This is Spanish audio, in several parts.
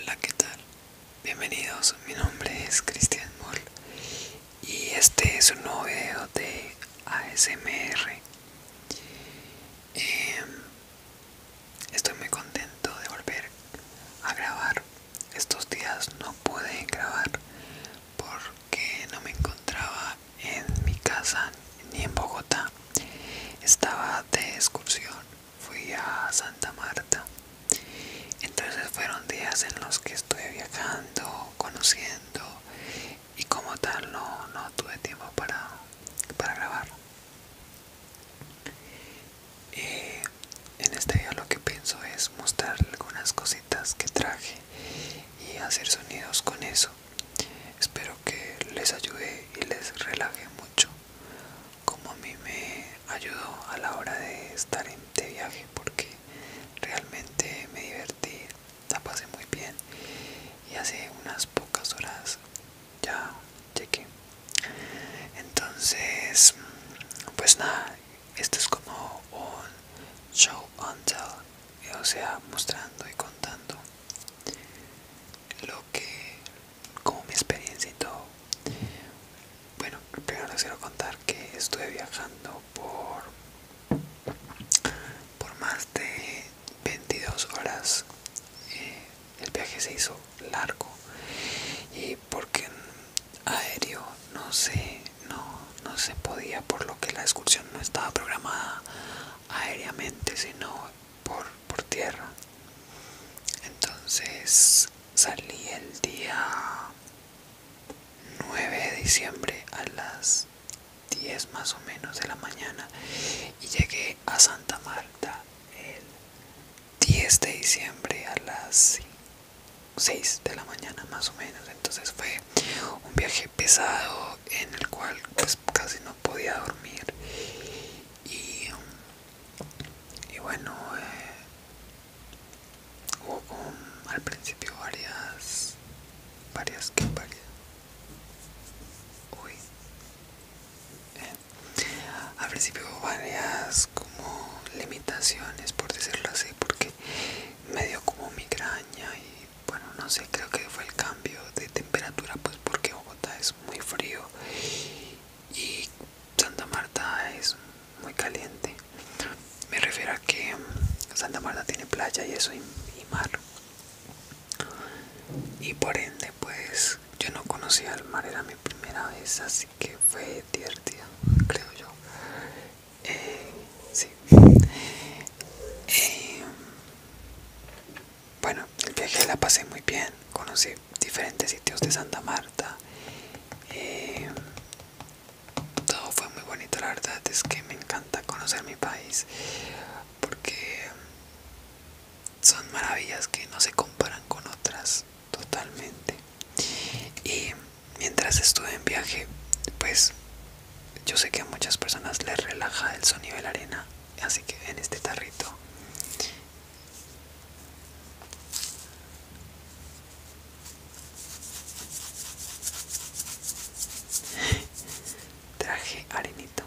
Hola, ¿qué tal? Bienvenidos, mi nombre es Cristian Moll y este es un nuevo video de ASMR. Estoy muy contento de volver a grabar. Estos días no pude grabar porque no me encontraba en mi casa ni en Bogotá. Estaba de excursión, fui a Santa Marta. Entonces fueron días en los que estuve viajando, conociendo y como tal no tuve tiempo para grabar. En este video lo que pienso es mostrar algunas cositas que traje y hacer sonidos con eso. Espero que les ayude y les relaje mucho, como a mí me ayudó a la hora de estar de viaje, porque realmente me divertí, la pasé muy bien y hace unas pocas horas ya llegué. Entonces, pues nada, esto es como un show and tell, o sea, mostrando y contando lo que, como mi experiencia y todo. Bueno, primero les quiero contar que estuve viajando por más de 22 horas. El viaje se hizo largo y porque en aéreo no se podía, por lo que la excursión no estaba programada aéreamente, sino por tierra. Entonces salí el día 9 de diciembre a las 10 más o menos de la mañana y llegué a Santa Marta el 10 de diciembre a las 6 de la mañana más o menos. Entonces fue un viaje pesado en el cual pues casi no podía dormir y bueno, hubo al principio varias que varias uy al principio hubo varias como limitaciones, por decirlo así, porque me dio como migraña y bueno, no sé, creo que fue el cambio de temperatura, pues porque Bogotá es muy frío y Santa Marta es muy caliente. Me refiero a que Santa Marta tiene playa y eso y mar, y por ende pues yo no conocía el mar, era mi primera vez, así que fue divertido, creo yo. Sí. Eh, bueno, el viaje la pasé muy bien, conocí diferentes sitios de Santa Marta. Eh, Todo fue muy bonito, la verdad es que me encanta conocer mi país porque son maravillas que no se comparan con otras totalmente. Y mientras estuve en viaje, pues yo sé que a muchas personas les relaja el sonido de la arena, así que en este tarrito traje arenito.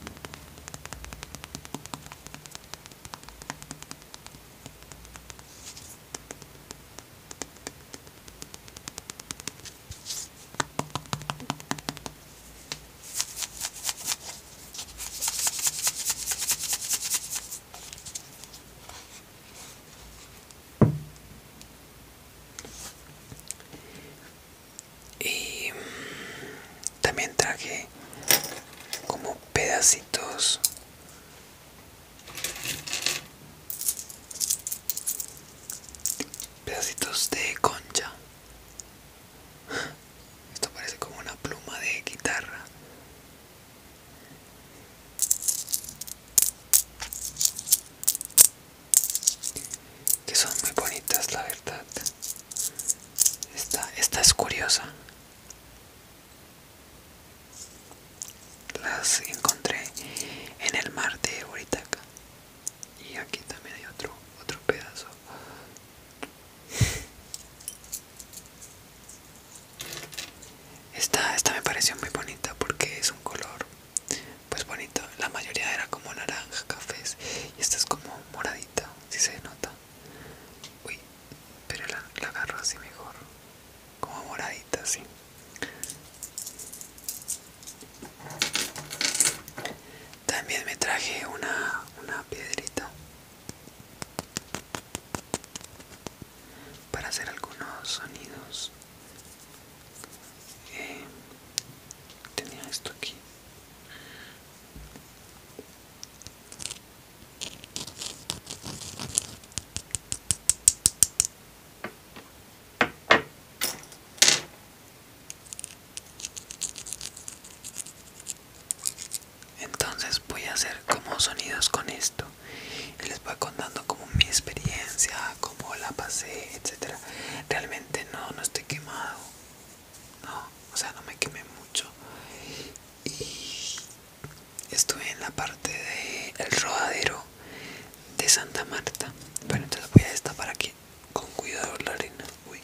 Y también traje como pedacitos de concha. Esto parece como una pluma de guitarra. Que son muy bonitas, la verdad. Esta es curiosa. Las encontré en el mar de Buritaca. Y aquí también hay otro pedazo. Esta me pareció muy bonita porque es un color pues bonito. La mayoría era como naranja, cafés, y esta es como moradita, si se nota. Uy, pero la agarro así mejor, como moradita así. También me traje una piedrita para hacer algunos sonidos. Tenía esto aquí. Entonces voy a hacer como sonidos con esto y les voy contando como mi experiencia, cómo la pasé, etcétera. Realmente no estoy quemado, no, o sea, no me quemé mucho y estuve en la parte del rodadero de Santa Marta. Bueno, entonces voy a destapar aquí con cuidado la arena. Uy.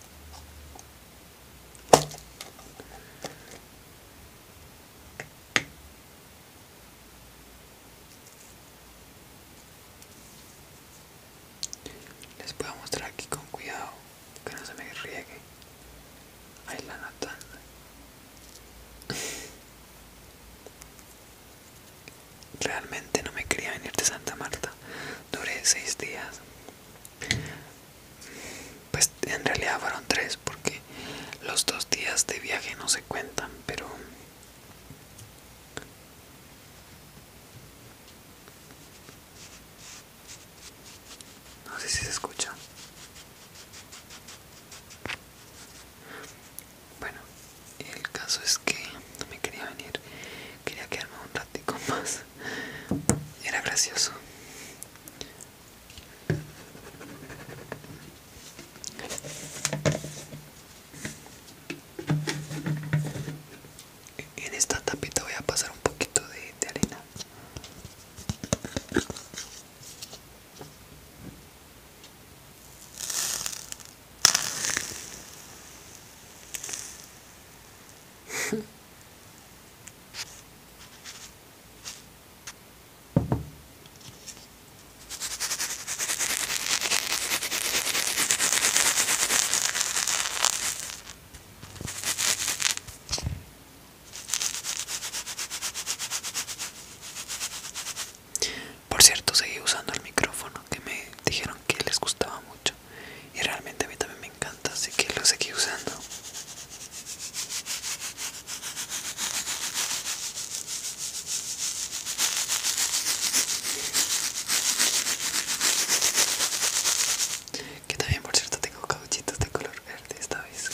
Les voy a mostrar aquí con cuidado que no se me riegue. Ahí la nota. Realmente no me quería venir de Santa Marta. Duré 6 días. Pues en realidad fueron 3 porque los 2 días de viaje no se cuentan, pero no sé si se escucha. Bueno, el caso es que no me quería venir, quería quedarme un ratico más. Era gracioso. En esta tapita voy a pasar un poquito de arena. Por cierto, seguí usando el micrófono que me dijeron que les gustaba mucho y realmente a mí también me encanta, así que lo seguí usando. Que también, por cierto, tengo cauchitos de color verde esta vez.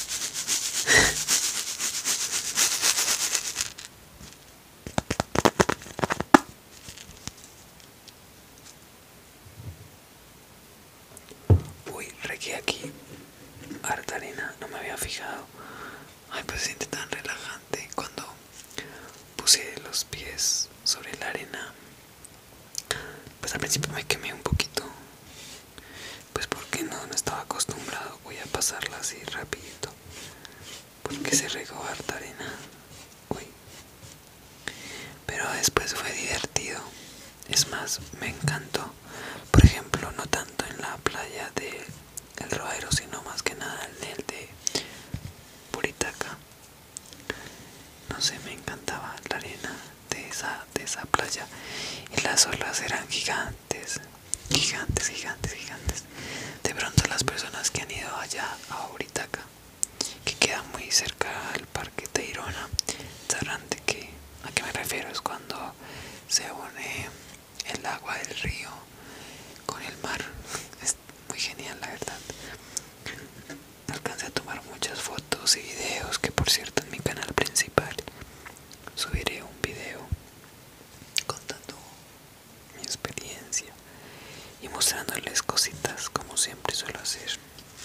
Uy, regué aquí harta arena, no me había fijado. Ay, pues se siente tan relajante cuando puse los pies sobre la arena. Pues al principio me quemé un poquito, pues porque no estaba acostumbrado. Voy a pasarla así rapidito porque se regó harta arena. Uy. Pero después fue divertido, es más, me encantó. Por ejemplo, no tanto en la playa de El Rodadero, sino más que nada en el de Buritaca. No sé, me encantaba la arena de esa playa y las olas eran gigantes, gigantes, gigantes, gigantes. De pronto las personas que han ido allá a Buritaca, que queda muy cerca al parque Tayrona, sabrán a qué me refiero. Es cuando se une el agua del río con el mar. Es muy genial, la verdad. Alcancé a tomar muchas fotos y videos, que por cierto en mi canal principal subiré un video contando mi experiencia y mostrándoles cositas como siempre suelo hacer.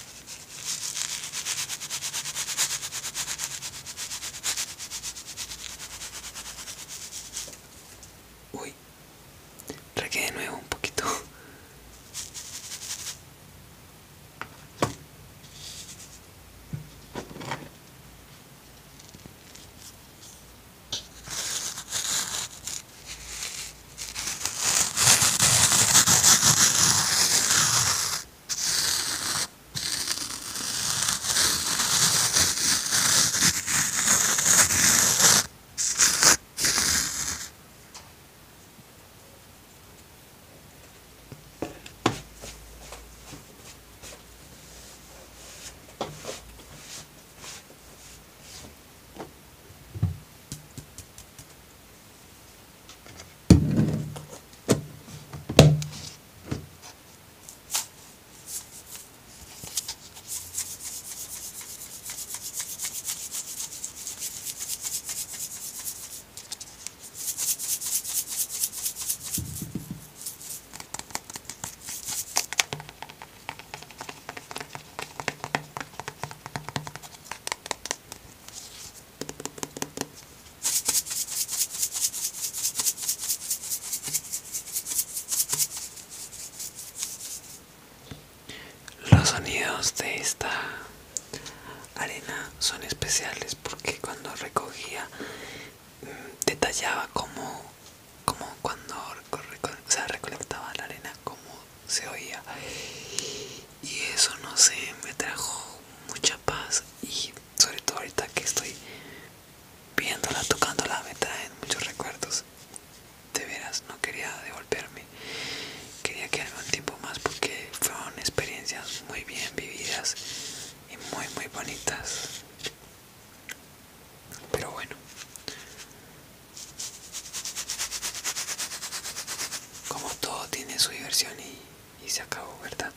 Uy, regué de nuevo un poquito. son especiales porque cuando recogía detallaba como cuando o sea, recolectaba la arena, como se oía, y eso, no sé, me trajo mucha paz. Y sobre todo ahorita que estoy viéndola, tocándola, me traen muchos recuerdos. De veras, no quería devolverme, quería quedarme un tiempo más porque fueron experiencias muy bien vividas y muy bonitas. Pero bueno, como todo tiene su diversión y se acabó, ¿verdad?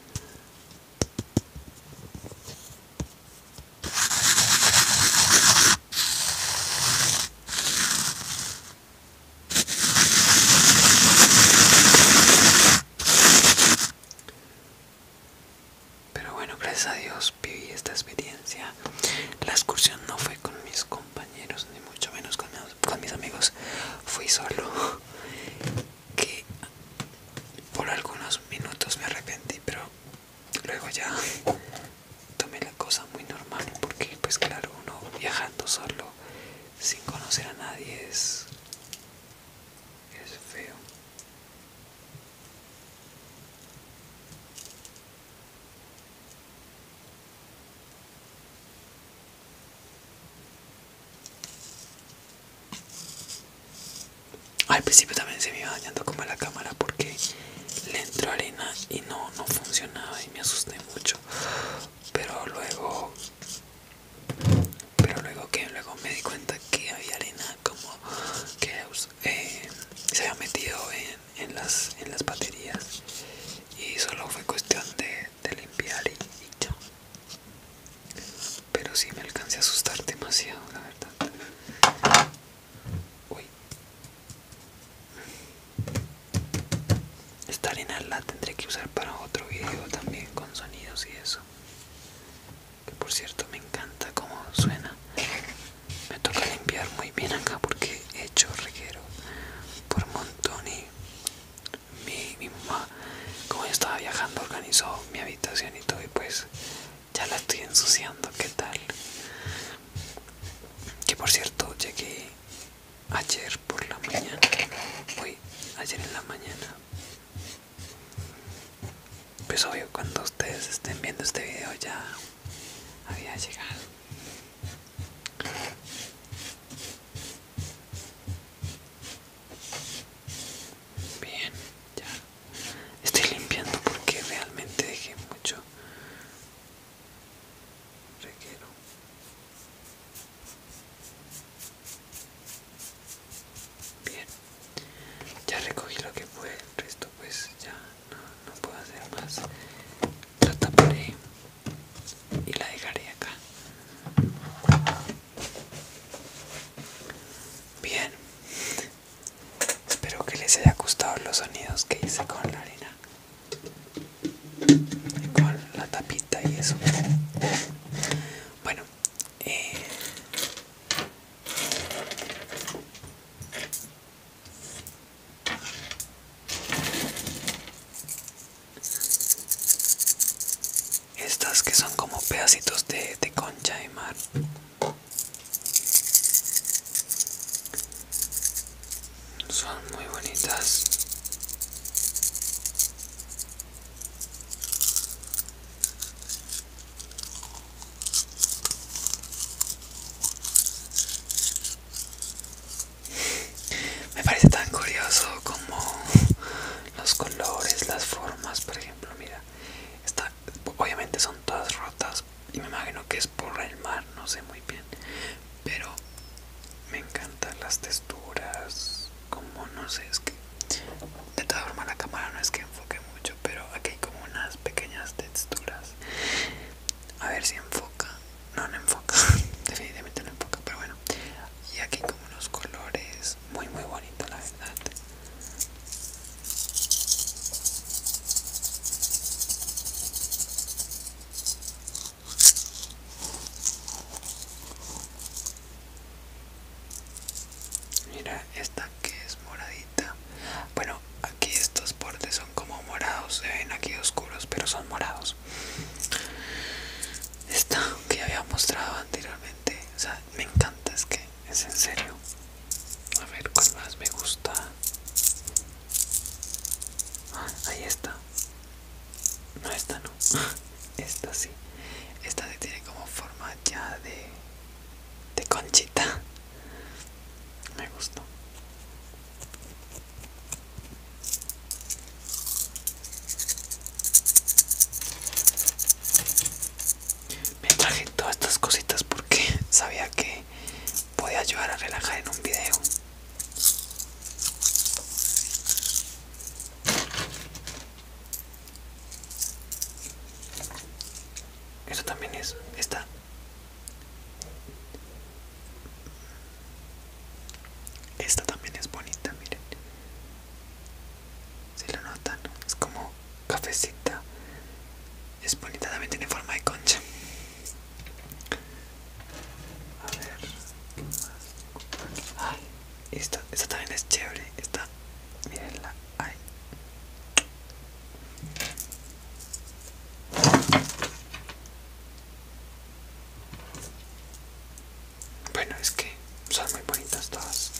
Pero bueno, gracias a Dios viví esta experiencia. La excursión no fue con mis compañeros, ni mucho menos con mis amigos. Fui solo, que por algunos minutos me arrepentí, pero luego ya tomé la cosa muy normal, porque pues claro, uno viajando solo sin conocer a nadie es feo. Al principio también se me iba dañando como la cámara porque le entró arena y no funcionaba y me asusté mucho. Pero luego luego me di cuenta que había arena como que se había metido en las baterías, y solo fue cuestión de limpiar y ya. Pero sí me alcancé a asustar demasiado, la verdad. Uy, esta arena la tendré que usar para otro video también con sonidos y eso. Que por cierto me encanta cómo suena. Me toca limpiar muy bien acá porque he hecho reguero por un montón, y mi mamá, como yo estaba viajando, organizó mi habitación y todo, y pues ya la estoy ensuciando. ¿Qué tal? Que por cierto llegué ayer por la mañana. Uy, ayer en la mañana. Pues obvio, cuando ustedes estén viendo este video ya había llegado. Bien, ya estoy limpiando porque realmente dejé mucho reguero. Bien, ya recogí lo que fue, el resto pues ya no puedo hacer más. La taparé y la dejaré acá. Bien, espero que les haya gustado los sonidos que hice con la arena, con la tapita y eso. Bueno, estas que son como pedacitos de concha de mar, son muy bonitas. Me parece tan curioso como los colores, las formas. Por ejemplo, mira, obviamente son todas rotas y me imagino que es por el mar, no sé muy bien, pero me encantan las texturas, como no sé, es que de todas formas la cámara no es que enfoque mucho, pero aquí hay como unas pequeñas texturas. A ver si enfoca. No enfoca. Definitivamente no enfoca, pero bueno. Y aquí como unos colores muy bonitos, la verdad. Mira esta que es moradita. Bueno, aquí estos bordes son como morados, se ven aquí oscuros, pero son morados. Esta que ya había mostrado antes Es en serio. A ver cuál más me gusta. Ahí está. No, esta no. Esta sí. Esta sí tiene como forma ya de conchita. Me gustó. Me traje todas estas cositas porque sabía que podía ayudar a relajar en un video. Eso también es. Esta también es bonita, miren. Si lo notan, es como cafecita. Es bonita, también tiene forma de concha. A ver, ¿qué más? Ay, esta también es chévere. Esta, mírenla. Ay. Bueno, es que son muy bonitas todas.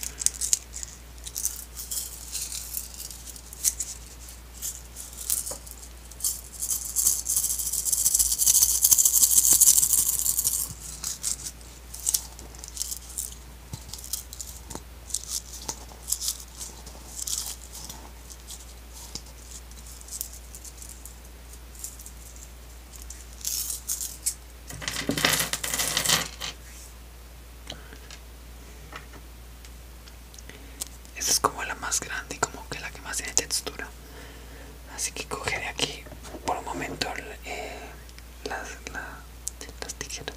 Esta es como la más grande y como que la que más tiene textura. Así que cogeré aquí por un momento las tijeras.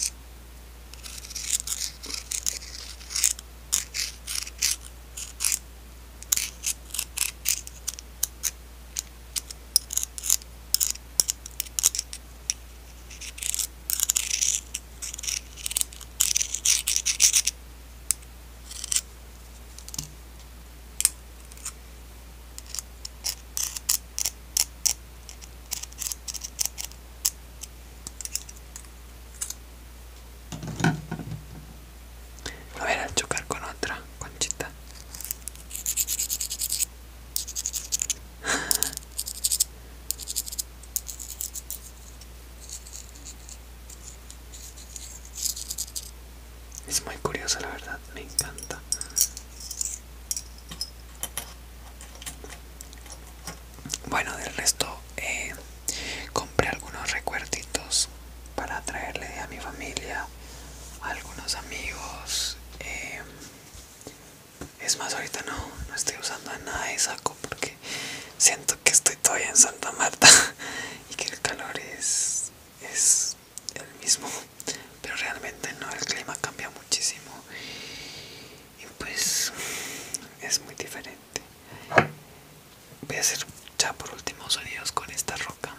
A ver, al chocar con otra conchita. Es muy curioso, la verdad, me encanta. Bueno, del resto compré algunos recuerditos para traerle a mi familia, a algunos amigos. Es más, ahorita no estoy usando nada de saco porque siento que estoy todavía en Santa Marta y que el calor es el mismo, pero realmente no, el clima cambia muchísimo y pues es muy diferente. Voy a hacer ya por último sonidos con esta roca.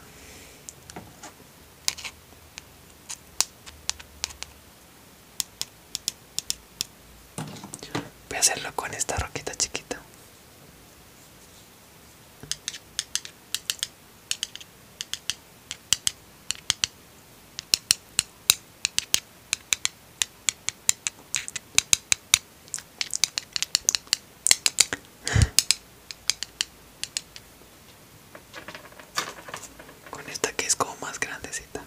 Voy a hacerlo con esta roquita chiquita. Con esta que es como más grandecita.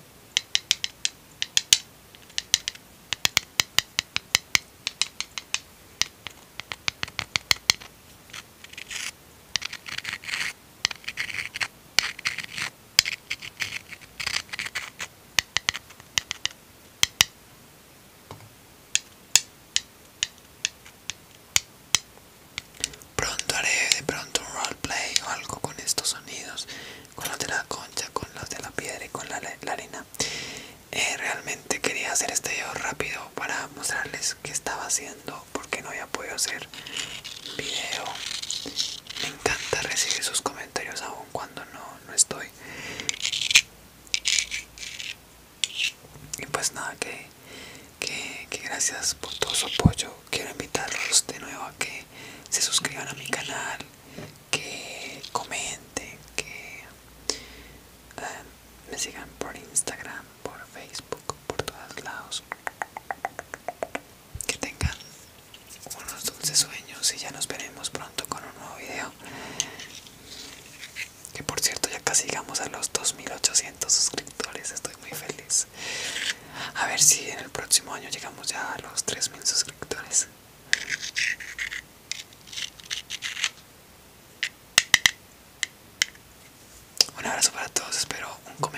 Pronto haré de pronto un roleplay o algo con estos sonidos, con los de la concha, con los de la piedra y con la arena. Realmente quería hacer este video rápido para mostrarles qué estaba haciendo porque no había podido hacer video. Me encanta recibir sus comentarios aún cuando no estoy. Y pues nada, que gracias por todo su apoyo. Quiero invitarlos de nuevo a que se suscriban a mi canal, que comenten, que me sigan por Instagram, por Facebook, por todos lados. Que tengan y ya nos veremos pronto con un nuevo video. Que por cierto ya casi llegamos a los 2800 suscriptores, estoy muy feliz. A ver si en el próximo año llegamos ya a los 3000 suscriptores. Un abrazo para todos, espero un comentario